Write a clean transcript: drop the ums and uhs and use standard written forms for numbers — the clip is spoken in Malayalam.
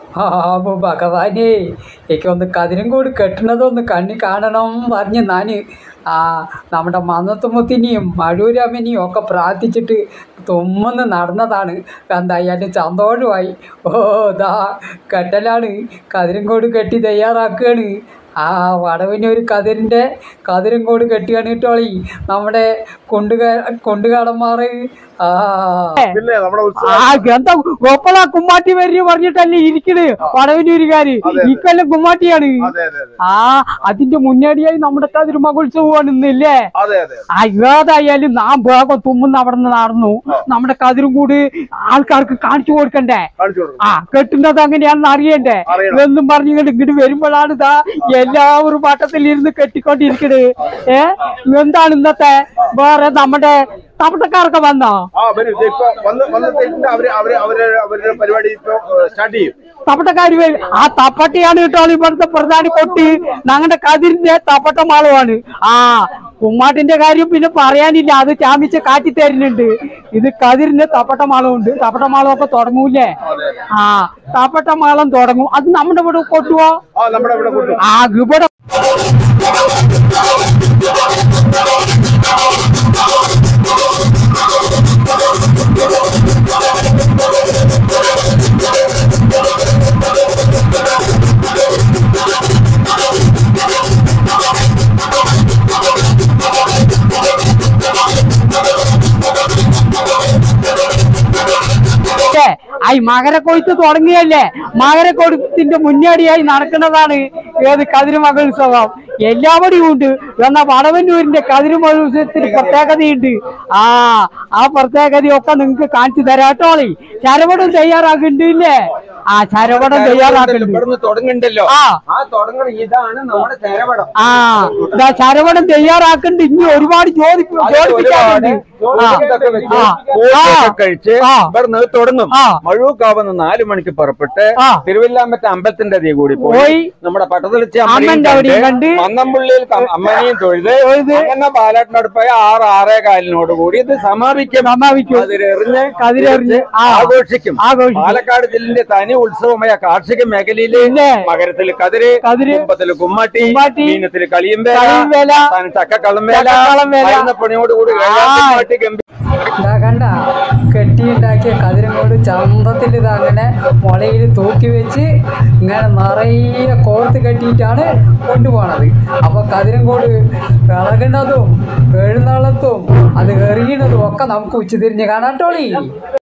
അപ്പോൾ ഭഗവാനേ എനിക്കൊന്ന് കതിരങ്കോട് കെട്ടുന്നതൊന്ന് കണ്ണി കാണണം പറഞ്ഞ് ഞാൻ നമ്മുടെ മന്നത്തുമുത്തിനെയും മഴൂരമ്മനെയും ഒക്കെ പ്രാർത്ഥിച്ചിട്ട് തുമ്മെന്ന് നടന്നതാണ്. എന്തായാലും സന്തോഷമായി. ദാ കെട്ടലാണ്, കതിരങ്കോട് കെട്ടി തയ്യാറാക്കുകയാണ്. വടവിനൊരു കതിരങ്കോട് കെട്ടിയാണ് കേട്ടോളി നമ്മുടെ കൊണ്ടുകാടന്മാർ. എന്താ ഗോപ്പള കുമ്മാട്ടി വരി പറഞ്ഞിട്ടല്ലേ ഇരിക്കണ് വടവന്നൂരുകാര്. ഇക്കൊല്ലം കുമ്മാട്ടിയാണ്. അതിന്റെ മുന്നോടിയായി നമ്മുടെ കതിര് മഹോത്സവമാണ് ഇന്നില്ലേ. ഏതായാലും നാം വേഗം തുമ്മുന്ന അവിടെ നിന്ന് നടന്നു. നമ്മുടെ കതിരും കൂടി ആൾക്കാർക്ക് കാണിച്ചു കൊടുക്കണ്ടേ. കെട്ടുന്നത് അങ്ങനെയാണെന്ന് അറിയണ്ടേ എന്നും പറഞ്ഞുകൊണ്ട് ഇങ്ങോട്ട് വരുമ്പോഴാണ് ഇതാ എല്ലാവരും വട്ടത്തിൽ ഇരുന്ന് കെട്ടിക്കൊണ്ടിരിക്കണ്. എന്താണ് ഇന്നത്തെ വേറെ നമ്മുടെ തപ്പട്ടക്കാരൊക്കെ വന്നോ? തപ്പട്ടക്കാര് തപ്പട്ടയാണ് കേട്ടോ ഇവിടുത്തെ പ്രധാന കൊട്ടി. ഞങ്ങളുടെ കതിരിന്റെ തപ്പട്ട മാളമാണ്. കുമ്മാട്ടിന്റെ കാര്യം പിന്നെ പറയാനില്ല, അത് ചാമിച്ച് കാറ്റി തരുന്നുണ്ട്. ഇത് കതിരിന്റെ തപ്പട്ട മാളമുണ്ട്. തപ്പട്ട മാളമൊക്കെ തുടങ്ങൂലേ? തപ്പട്ട മാളം തുടങ്ങും. അത് നമ്മുടെ ഇവിടെ കൊട്ടുവോ? ഇവിടെ മകരക്കൊയ്ത്ത് തുടങ്ങിയല്ലേ. മകരക്കൊയ്ത്തിന്റെ മുന്നോടിയായി നടക്കുന്നതാണ് ഏത് കതിര് മഹോത്സവം. എല്ലാവരും ഉണ്ട്. എന്നാൽ വടവന്നൂരിന്റെ കതിര് മഹോത്സവത്തിന് പ്രത്യേകതയുണ്ട്. ആ പ്രത്യേകതയൊക്കെ നിങ്ങൾക്ക് കാണിച്ചു തരാട്ടോളി. ശരവണം തയ്യാറാക്കുന്നുണ്ടല്ലേ? ശരവണം തയ്യാറാക്കുന്നുണ്ടല്ലോ. ശരവണം തയ്യാറാക്കുന്നുണ്ട്. ഇനി ഒരുപാട് ജോലിപ്പിക്കാറുണ്ട്. കഴിച്ച് ഇവിടുന്ന് തുടങ്ങും. മഴൂക്കാവുന്ന 4 മണിക്ക് പുറപ്പെട്ട് തിരുവല്ലാമറ്റ അമ്പലത്തിന്റെ അതേ കൂടി പോയി നമ്മുടെ പട്ടത്തളിച്ച മന്നമ്പുള്ളിയിൽ അമ്മനെയും തൊഴുത് അങ്ങനെ പാലാട്ടിനോട് പോയി 6-6:15 കൂടി ഇത് സമാപിക്കും. കതിരെറിഞ്ഞ് ആഘോഷിക്കും. പാലക്കാട് ജില്ലന്റെ തനി ഉത്സവമായ കാർഷിക മേഖലയിലെ മകരത്തില് കതിര്, കുമ്പത്തില് കുമ്മാട്ടി, മീനത്തില് കളിയംവേല, ചക്കക്കളം വേല പണിയോടുകൂടി കണ്ട കെട്ടിയുണ്ടാക്കിയ കതിരങ്കോട് ചന്തത്തിൽ ഇതങ്ങനെ മുളയിൽ തൂക്കി വെച്ച് ഇങ്ങനെ നിറയെ കോർത്ത് കെട്ടിയിട്ടാണ് കൊണ്ടുപോകണത്. അപ്പോൾ കതിരങ്കോട് ഇളകുന്നതും എഴുന്നള്ളത്തും അത് എറിയുന്നതും ഒക്കെ നമുക്ക് ഉച്ചതിരിഞ്ഞ് കാണാട്ടോളി.